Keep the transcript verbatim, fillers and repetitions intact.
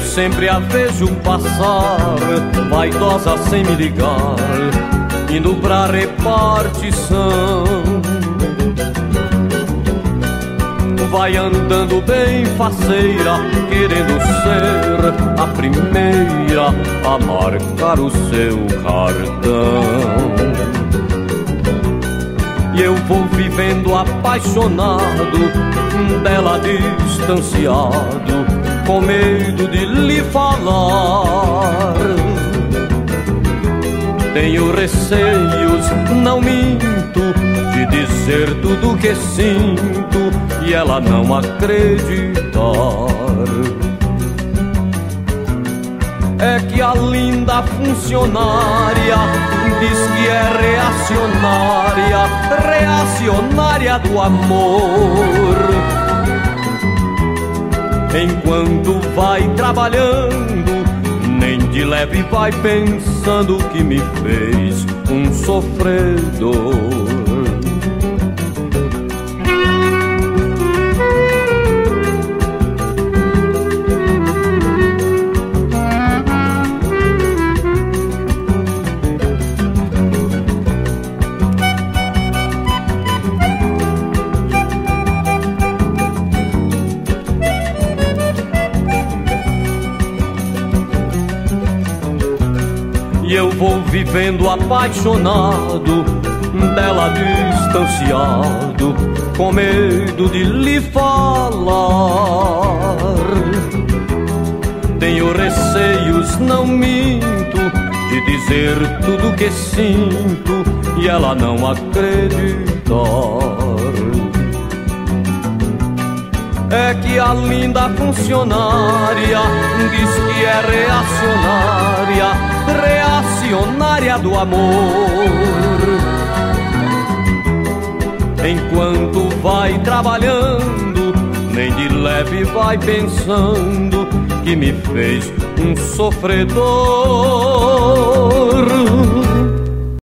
sempre a vejo passar, vaidosa sem me ligar, indo pra repartição. Vai andando bem faceira, querendo ser a primeira a marcar o seu cartão. E eu vou vivendo apaixonado, dela distanciado, com medo de lhe falar. Tenho receios, não minto, de dizer tudo que sinto e ela não acreditar. É que a linda funcionária diz que é reacionária, reacionária do amor. Enquanto vai trabalhando, nem de leve vai pensando que me fez um sofredor. E eu vou vivendo apaixonado, dela distanciado, com medo de lhe falar. Tenho receios, não minto, de dizer tudo que sinto e ela não acreditar. É que a linda funcionária diz que é reacionária, reacionária do amor. Enquanto vai trabalhando, nem de leve vai pensando que me fez um sofredor.